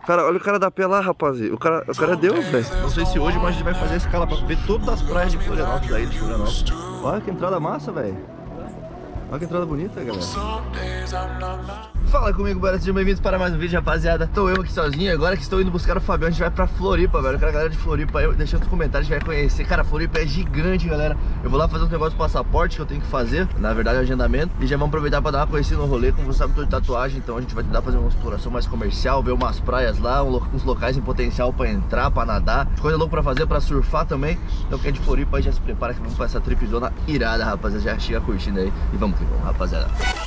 Cara, olha o cara da pé lá, rapaziada. O cara é Deus, velho. Não sei se hoje, mas a gente vai fazer esse cara pra ver todas as praias de Florianópolis, da ilha de Florianópolis. Olha que entrada massa, velho. Olha que entrada bonita, galera. Fala comigo, galera, sejam bem-vindos para mais um vídeo, rapaziada. Tô eu aqui sozinho, agora que estou indo buscar o Fabião, a gente vai pra Floripa, velho. Eu quero a galera de Floripa aí, deixa nos comentários, a gente vai conhecer. Cara, Floripa é gigante, galera. Eu vou lá fazer uns negócios de passaporte que eu tenho que fazer, na verdade, agendamento. E já vamos aproveitar pra dar uma conhecida no rolê. Como você sabe, eu tô de tatuagem, então a gente vai tentar fazer uma exploração mais comercial, ver umas praias lá, uns locais em potencial pra entrar, pra nadar. Coisa louca pra fazer, pra surfar também. Então quem é de Floripa aí já se prepara que vamos pra essa tripzona irada, rapaziada. Já chega curtindo aí e vamos que vamos, rapaziada.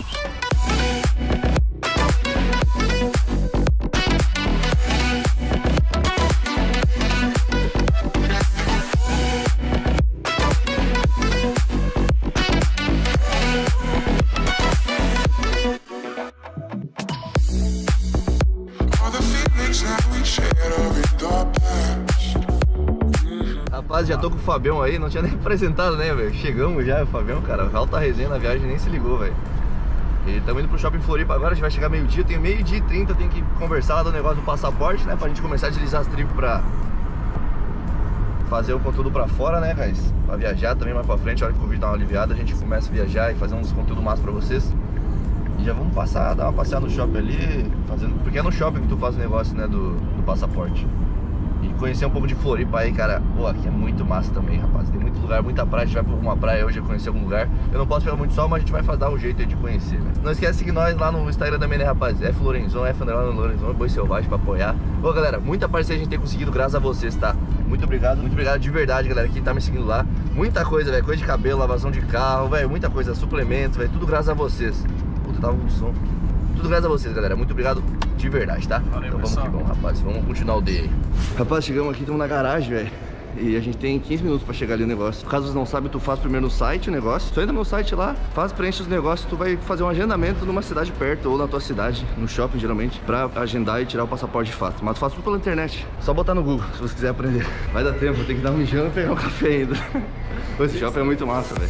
Rapaz, já tô com o Fabião aí, não tinha nem apresentado, né, velho? Chegamos já, o Fabião, cara, alta resenha na viagem, nem se ligou, velho. E estamos indo pro Shopping Floripa agora, a gente vai chegar meio-dia, tem meio-dia e 30, tem que conversar lá do negócio do passaporte, né? Pra gente começar a deslizar as tripes pra fazer o conteúdo pra fora, né, guys? Pra viajar também mais pra frente, a hora que o vídeo dá uma aliviada, a gente começa a viajar e fazer uns conteúdos massa pra vocês. E já vamos passar, dar uma passeada no shopping ali, fazendo, porque é no shopping que tu faz o negócio, né, do passaporte. E conhecer um pouco de Floripa aí, cara. Pô, aqui é muito massa também, rapaz. Tem muito lugar, muita praia. A gente vai pra alguma praia hoje conhecer algum lugar. Eu não posso pegar muito sol, mas a gente vai dar um jeito aí de conhecer, né? Não esquece de seguir nós lá no Instagram também, né, rapaz? É Florenzon, Lorenzon, Boi Selvagem pra apoiar. Pô, galera, muita parceria a gente tem conseguido graças a vocês, tá? Muito obrigado de verdade, galera, quem tá me seguindo lá. Muita coisa, velho, coisa de cabelo, lavação de carro, velho, muita coisa, suplementos, velho, tudo graças a vocês. Puta, tava com som. Tudo graças a vocês, galera. Muito obrigado de verdade, tá? Valeu, então vamos pessoal. Que vamos, rapaz. Vamos continuar o day aí. Rapaz, chegamos aqui, estamos na garagem, velho. E a gente tem 15 minutos pra chegar ali o negócio. Caso vocês não saibam, tu faz primeiro no site o negócio. Tu entra no site lá, preenche os negócios. Tu vai fazer um agendamento numa cidade perto ou na tua cidade, no shopping geralmente, pra agendar e tirar o passaporte de fato. Mas tu faz tudo pela internet. Só botar no Google, se você quiser aprender. Vai dar tempo, tem que dar um mijão e pegar um café ainda. Esse shopping é muito massa, velho.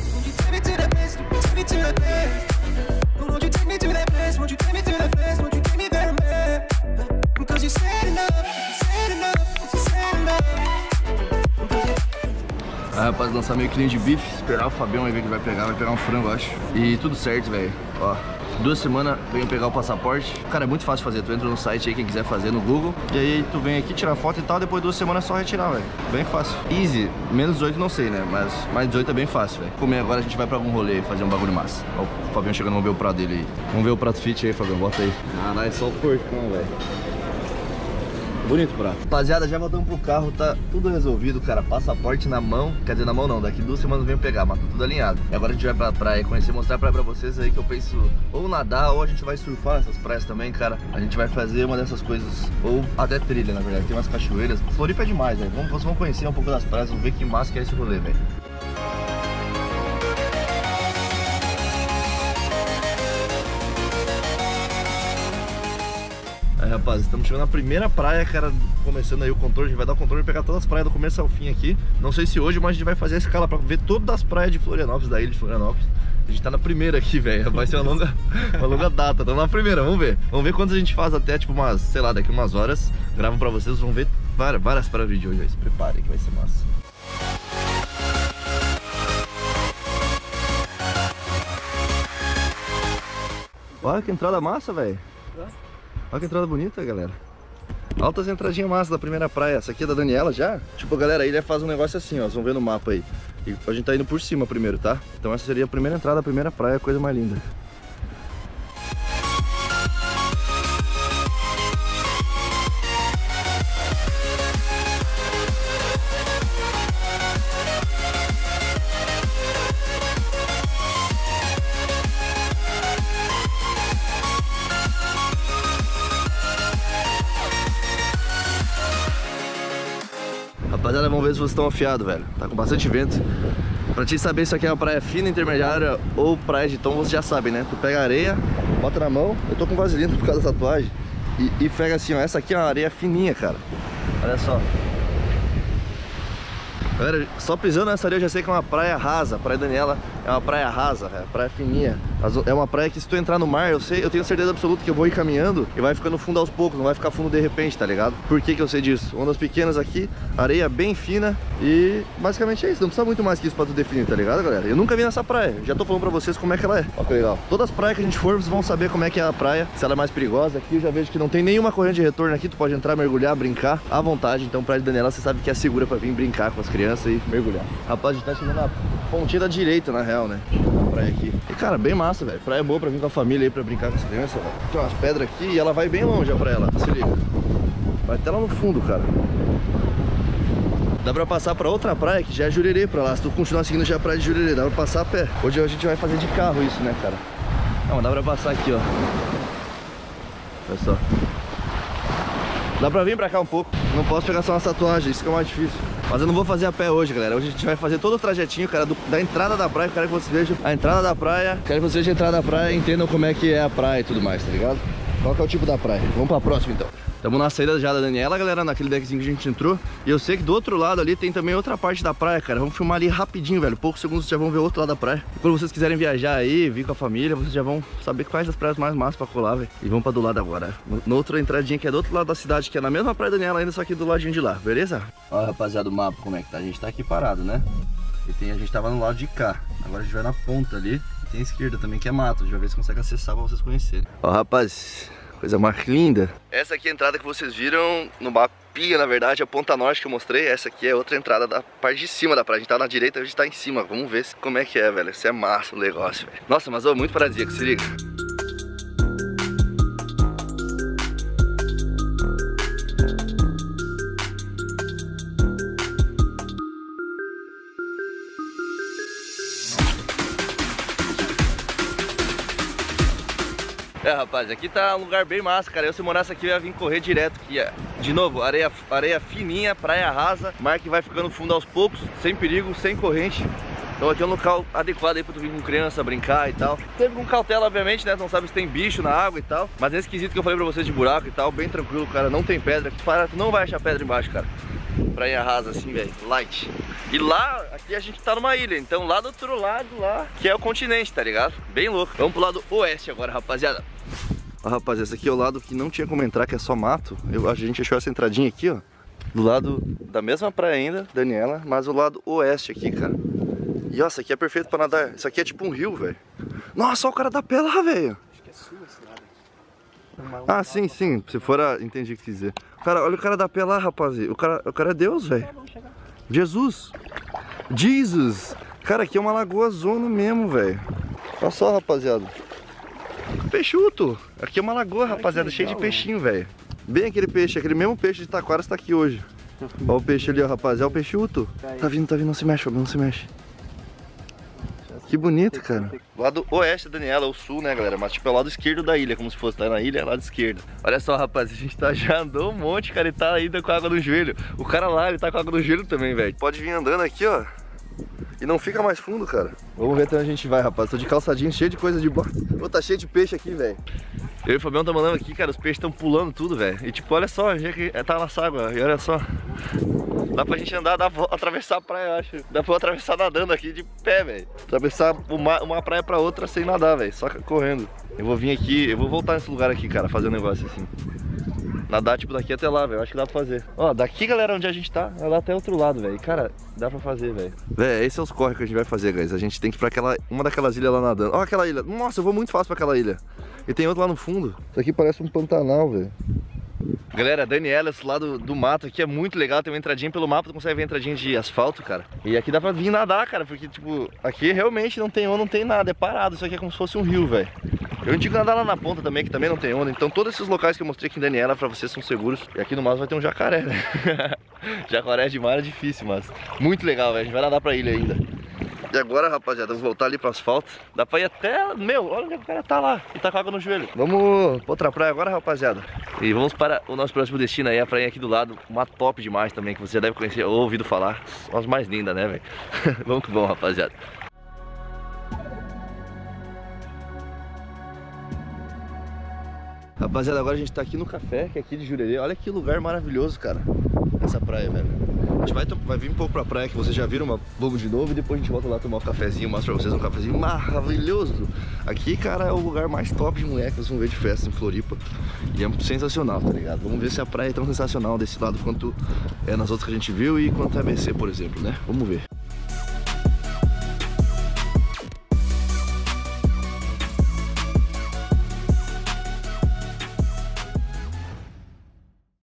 Ah, rapaz, lançar meio quilinho de bife, esperar o Fabião aí ver que vai pegar um frango, eu acho. E tudo certo, velho. Ó, 2 semanas venho pegar o passaporte. Cara, é muito fácil fazer, tu entra no site aí, quem quiser fazer no Google. E aí tu vem aqui, tira foto e tal, depois 2 semanas é só retirar, velho. Bem fácil. Easy, menos 18 não sei, né, mas mais 18 é bem fácil, velho. Comer agora, a gente vai pra algum rolê, fazer um bagulho massa. Ó, o Fabião chegando, vamos ver o prato dele aí. Vamos ver o prato fit aí, Fabião, bota aí. Caralho, só o porcão, velho. Bonito o prato. Rapaziada, já voltamos pro carro, tá tudo resolvido, cara. Passaporte na mão, quer dizer, na mão não, daqui 2 semanas venho pegar, mas tá tudo alinhado. E agora a gente vai pra praia, conhecer, mostrar a praia pra vocês aí, que eu penso ou nadar, ou a gente vai surfar nessas praias também, cara. A gente vai fazer uma dessas coisas, ou até trilha, na verdade, tem umas cachoeiras. Floripa é demais, velho. Vamos conhecer um pouco das praias, vamos ver que massa que é esse rolê, velho. Aí, rapaz, estamos chegando na primeira praia, cara, começando aí o controle, a gente vai dar o controle e pegar todas as praias do começo ao fim aqui. Não sei se hoje, mas a gente vai fazer a escala pra ver todas as praias de Florianópolis, da ilha de Florianópolis. A gente tá na primeira aqui, velho, vai ser uma longa data, estamos na primeira, vamos ver. Vamos ver quantas a gente faz até, tipo, umas, sei lá, daqui umas horas. Gravo pra vocês, vão ver várias para vídeo hoje, véio. Se preparem que vai ser massa. Olha que entrada massa, velho. Olha que entrada bonita, galera. Altas entradinhas massas da primeira praia. Essa aqui é da Daniela já. Tipo, galera, a ilha faz um negócio assim, ó. Vocês vão ver no mapa aí. E a gente tá indo por cima primeiro, tá? Então essa seria a primeira entrada, a primeira praia, coisa mais linda. Rapaziada, vamos ver se vocês estão afiados, velho. Tá com bastante vento. Pra te saber se aqui é uma praia fina, intermediária ou praia de tom, vocês já sabem, né? Tu pega a areia, bota na mão. Eu tô com vaselina por causa da tatuagem. E pega assim, ó. Essa aqui é uma areia fininha, cara. Olha só. Galera, só pisando nessa areia eu já sei que é uma praia rasa. Praia Daniela É uma praia rasa, é praia fininha. É uma praia que se tu entrar no mar, eu tenho certeza absoluta que eu vou ir caminhando e vai ficando fundo aos poucos, não vai ficar fundo de repente, tá ligado? Por que que eu sei disso? Ondas pequenas aqui, areia bem fina e basicamente é isso. Não precisa muito mais que isso pra tu definir, tá ligado, galera? Eu nunca vi nessa praia, já tô falando pra vocês como é que ela é. Ó que legal. Todas as praias que a gente for, vocês vão saber como é que é a praia, se ela é mais perigosa. Aqui eu já vejo que não tem nenhuma corrente de retorno aqui, tu pode entrar, mergulhar, brincar à vontade. Então praia de Daniela, você sabe que é segura pra vir brincar com as crianças e mergulhar. Rapaz, a gente tá chegando na pontinha da direita, na real, né? A praia aqui. E cara, bem massa, velho. Praia boa pra vir com a família aí, pra brincar com as crianças, velho. Tem umas pedras aqui e ela vai bem longe, a praia lá, se liga. Vai até lá no fundo, cara. Dá pra passar pra outra praia, que já é Jurerê pra lá. Se tu continuar seguindo já a praia de Jurerê, dá pra passar a pé. Hoje a gente vai fazer de carro isso, né, cara? Não, dá pra passar aqui, ó. Olha só. Dá pra vir pra cá um pouco. Não posso pegar só uma tatuagem, isso que é mais difícil. Mas eu não vou fazer a pé hoje, galera. Hoje a gente vai fazer todo o trajetinho, cara, da entrada da praia. Eu quero que vocês vejam a entrada da praia. Quero que vocês vejam a entrada da praia e entendam como é que é a praia e tudo mais, tá ligado? Qual que é o tipo da praia? Vamos pra próxima, então. Estamos na saída já da Daniela, galera, naquele deckzinho que a gente entrou. E eu sei que do outro lado ali tem também outra parte da praia, cara. Vamos filmar ali rapidinho, velho. Poucos segundos já vão ver o outro lado da praia. E quando vocês quiserem viajar aí, vir com a família, vocês já vão saber quais das praias mais massas pra colar, velho. E vamos pra do lado agora. Na outra entradinha que é do outro lado da cidade, que é na mesma praia da Daniela ainda, só que do ladinho de lá, beleza? Olha, rapaziada, o mapa como é que tá. A gente tá aqui parado, né? E a gente tava no lado de cá. Agora a gente vai na ponta ali. E tem a esquerda também, que é mato. A gente vai ver se consegue acessar pra vocês conhecerem. Ó, rapaz, coisa mais linda. Essa aqui é a entrada que vocês viram no mapinha, na verdade, a ponta norte que eu mostrei. Essa aqui é outra entrada da parte de cima da praia. A gente tá na direita, a gente tá em cima. Vamos ver como é que é, velho. Isso é massa o negócio, velho. Nossa, mas ó, muito paradisíaco, se liga. É, rapaz, aqui tá um lugar bem massa, cara. Eu, se eu morasse aqui, eu ia vir correr direto aqui, é. De novo, areia fininha, praia rasa, mar que vai ficando fundo aos poucos, sem perigo, sem corrente. Então aqui é um local adequado aí pra tu vir com criança, brincar e tal. Sempre com cautela, obviamente, né? Tu não sabe se tem bicho na água e tal. Mas nesse quesito que eu falei pra vocês de buraco e tal, bem tranquilo, cara. Não tem pedra. Aqui para, tu não vai achar pedra embaixo, cara. Praia rasa assim, velho, light. E lá, aqui a gente tá numa ilha. Então lá do outro lado, lá, que é o continente, tá ligado? Bem louco. Vamos pro lado oeste agora, rapaziada. Ó, rapaz, esse aqui é o lado que não tinha como entrar, que é só mato. A gente achou essa entradinha aqui, ó, do lado da mesma praia ainda, Daniela, mas o lado oeste aqui, cara. E ó, isso aqui é perfeito pra nadar. Isso aqui é tipo um rio, velho. Nossa, olha o cara da pé lá, velho. Acho que é sul esse lado. Ah, sim, sim. Se for a... Entendi o que quis dizer. Cara, olha o cara da pé lá, rapaz. O cara é Deus, velho. Jesus. Jesus. Cara, aqui é uma lagoa zona mesmo, velho. Olha só, rapaziada. Peixuto. Aqui é uma lagoa, rapaziada, cheia de peixinho, velho. Bem aquele peixe, aquele mesmo peixe de Taquara está aqui hoje. Olha o peixe ali, ó, rapaziada. É o peixuto. Tá vindo, não se mexe, não se mexe. Que bonito, cara. Lado oeste da Daniela, o sul, né, galera? Mas tipo é o lado esquerdo da ilha, como se fosse, tá na ilha, é lado esquerdo. Olha só, rapaz, a gente já andou um monte, cara, e tá ainda com água no joelho. O cara lá, ele tá com água no joelho também, velho. Pode vir andando aqui, ó. E não fica mais fundo, cara. Vamos ver até onde a gente vai, rapaz. Tô de calçadinho, cheio de coisa de boa. Pô, tá cheio de peixe aqui, velho. Eu e o Fabião tá mandando aqui, cara, os peixes estão pulando tudo, velho. E tipo, olha só, já que tá nessa água, e olha só. Dá pra gente andar, dá pra atravessar a praia, eu acho. Dá pra eu atravessar nadando aqui de pé, velho. Atravessar uma praia pra outra sem nadar, velho. Só correndo. Eu vou vir aqui, eu vou voltar nesse lugar aqui, cara, fazer um negócio assim. Nadar tipo daqui até lá, velho. Acho que dá pra fazer. Ó, daqui, galera, onde a gente tá, é lá até outro lado, velho. Cara, dá pra fazer, velho. Velho, esse é os corre que a gente vai fazer, guys. A gente tem que ir pra uma daquelas ilhas lá nadando. Ó, aquela ilha. Nossa, eu vou muito fácil pra aquela ilha. E tem outro lá no fundo. Isso aqui parece um pantanal, velho. Galera, Daniela, esse lado do mato aqui é muito legal. Tem uma entradinha pelo mapa, tu consegue ver a entradinha de asfalto, cara. E aqui dá pra vir nadar, cara. Porque, tipo, aqui realmente não tem onda, não tem nada. É parado, isso aqui é como se fosse um rio, velho. Eu indico nadar lá na ponta também, que também não tem onda. Então todos esses locais que eu mostrei aqui em Daniela pra vocês são seguros. E aqui no mar vai ter um jacaré, né? Jacaré de mar é difícil, mas muito legal, velho. A gente vai nadar pra ilha ainda. E agora, rapaziada, vamos voltar ali pro asfalto. Dá pra ir até... Meu, olha onde o cara tá lá. E tá com água no joelho. Vamos pra outra praia agora, rapaziada. E vamos para o nosso próximo destino aí. A praia aqui do lado. Uma top demais também, que você já deve conhecer ou ouvido falar. São as mais lindas, né, velho? Vamos que vamos, rapaziada. Rapaziada, agora a gente tá aqui no café, que é aqui de Jurerê. Olha que lugar maravilhoso, cara. Essa praia, velho. A gente vai vir um pouco pra praia que vocês já viram, mas vamos de novo e depois a gente volta lá tomar um cafezinho, mostro pra vocês um cafezinho maravilhoso. Aqui, cara, é o lugar mais top de mulher que vocês vão ver de festa em Floripa. E é sensacional, tá ligado? Vamos ver se a praia é tão sensacional desse lado quanto é nas outras que a gente viu e quanto é ABC, por exemplo, né? Vamos ver.